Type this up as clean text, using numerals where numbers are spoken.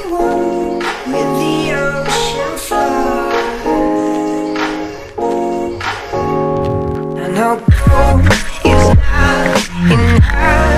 one with the ocean floor. I know gold is not enough.